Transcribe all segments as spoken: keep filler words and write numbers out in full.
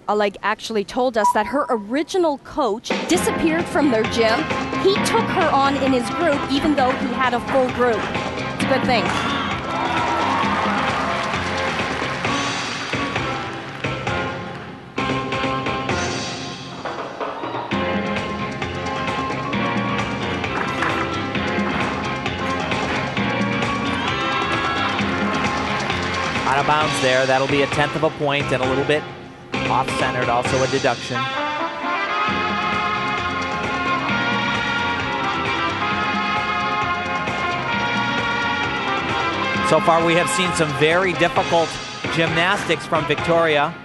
uh, like actually told us that her original coach disappeared from their gym. He took her on in his group even though he had a full group. It's a good thing. Out of bounds there. That'll be a tenth of a point and a little bit off-centered, also a deduction. So far we have seen some very difficult gymnastics from Victoria.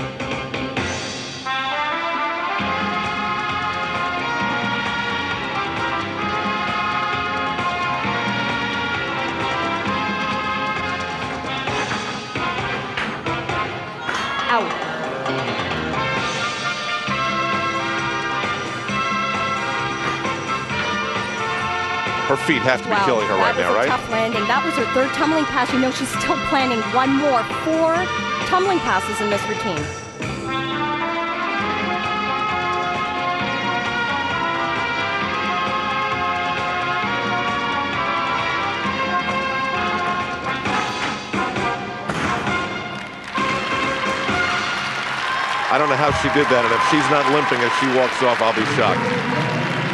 Her feet have to be wow, killing her right now, right? That was a tough landing. That was her third tumbling pass. You know she's still planning one more. Four tumbling passes in this routine. I don't know how she did that, and if she's not limping as she walks off, I'll be shocked.